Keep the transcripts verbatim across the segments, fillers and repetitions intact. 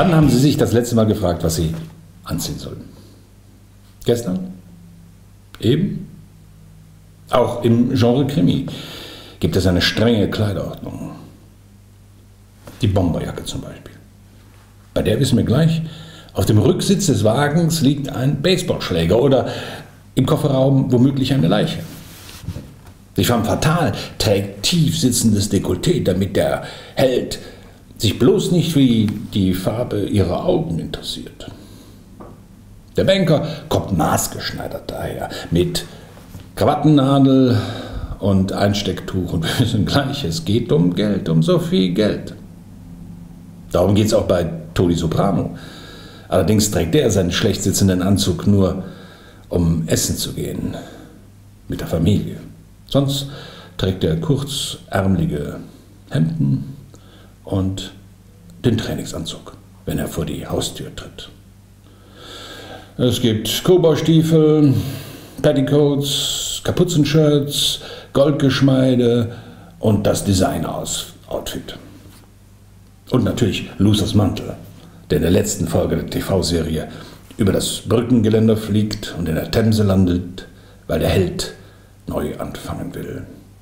Wann haben Sie sich das letzte Mal gefragt, was Sie anziehen sollen? Gestern? Eben? Auch im Genre Krimi gibt es eine strenge Kleiderordnung. Die Bomberjacke zum Beispiel. Bei der wissen wir gleich, auf dem Rücksitz des Wagens liegt ein Baseballschläger oder im Kofferraum womöglich eine Leiche. Die Femme fatale trägt tief sitzendes Dekolleté, damit der Held sich bloß nicht für die Farbe ihrer Augen interessiert. Der Banker kommt maßgeschneidert daher, mit Krawattennadel und Einstecktuch. Und wir wissen gleich, es geht um Geld, um so viel Geld. Darum geht es auch bei Tony Soprano. Allerdings trägt er seinen schlecht sitzenden Anzug nur, um essen zu gehen. Mit der Familie. Sonst trägt er kurzärmelige Hemden und den Trainingsanzug, wenn er vor die Haustür tritt. Es gibt Cowboystiefel, Petticoats, Kapuzenshirts, Goldgeschmeide und das Designer-Outfit. Und natürlich Luthers Mantel, der in der letzten Folge der T V-Serie über das Brückengeländer fliegt und in der Themse landet, weil der Held neu anfangen will.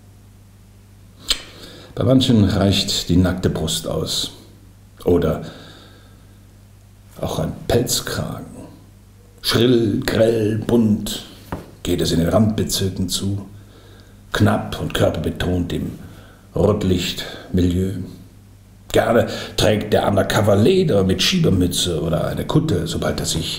Bei manchen reicht die nackte Brust aus. Oder auch ein Pelzkragen. Schrill, grell, bunt geht es in den Randbezirken zu. Knapp und körperbetont im Rotlichtmilieu. Gerne trägt der Undercover Leder mit Schiebermütze oder eine Kutte, sobald er sich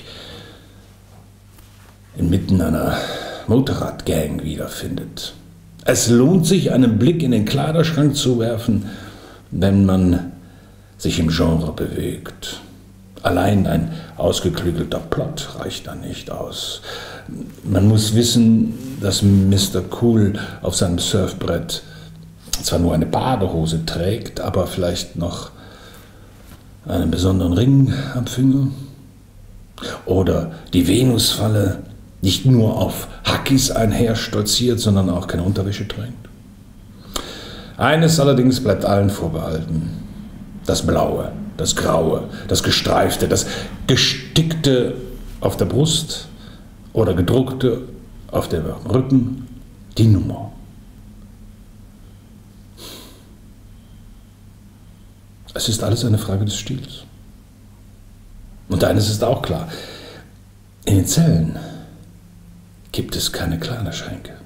inmitten einer Motorradgang wiederfindet. Es lohnt sich, einen Blick in den Kleiderschrank zu werfen, wenn man sich im Genre bewegt. Allein ein ausgeklügelter Plot reicht da nicht aus. Man muss wissen, dass Mister Cool auf seinem Surfbrett zwar nur eine Badehose trägt, aber vielleicht noch einen besonderen Ring am Finger. Oder die Venusfalle nicht nur auf Hackis einherstolziert, sondern auch keine Unterwäsche trägt. Eines allerdings bleibt allen vorbehalten. Das Blaue, das Graue, das Gestreifte, das Gestickte auf der Brust oder gedruckte auf dem Rücken, die Nummer. Es ist alles eine Frage des Stils. Und eines ist auch klar: In den Zellen gibt es keine Kleiderschränke.